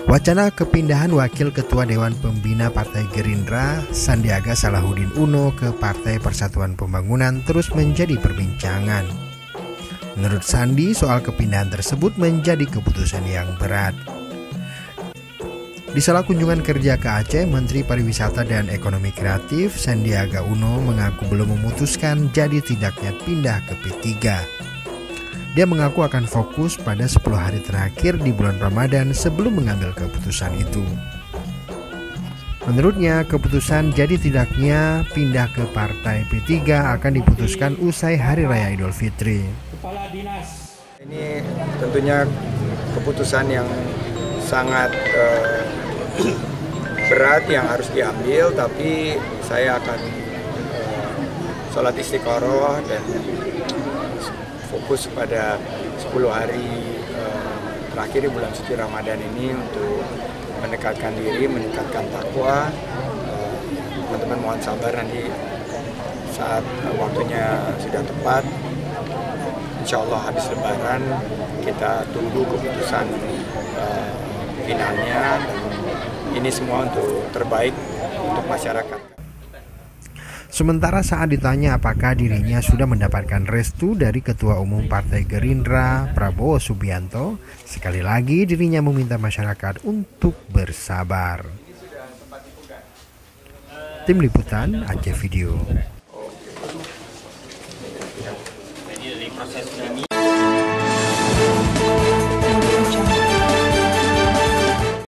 Wacana kepindahan Wakil Ketua Dewan Pembina Partai Gerindra, Sandiaga Salahuddin Uno ke Partai Persatuan Pembangunan terus menjadi perbincangan. Menurut Sandi, soal kepindahan tersebut menjadi keputusan yang berat. Di sela kunjungan kerja ke Aceh, Menteri Pariwisata dan Ekonomi Kreatif Sandiaga Uno mengaku belum memutuskan jadi tidaknya pindah ke P3. Dia mengaku akan fokus pada 10 hari terakhir di bulan Ramadan sebelum mengambil keputusan itu. Menurutnya, keputusan jadi tidaknya pindah ke Partai P3 akan diputuskan usai Hari Raya Idul Fitri. Ini tentunya keputusan yang sangat berat yang harus diambil, tapi saya akan sholat istiqoroh dan fokus pada 10 hari terakhir di bulan suci Ramadan ini untuk mendekatkan diri, meningkatkan takwa. Teman-teman mohon sabar, nanti saat waktunya sudah tepat, insya Allah habis Lebaran kita tunggu keputusan finalnya. Ini semua untuk terbaik untuk masyarakat. Sementara saat ditanya apakah dirinya sudah mendapatkan restu dari Ketua Umum Partai Gerindra, Prabowo Subianto, sekali lagi dirinya meminta masyarakat untuk bersabar. Tim Liputan Aceh Video. Jadi dari proses ini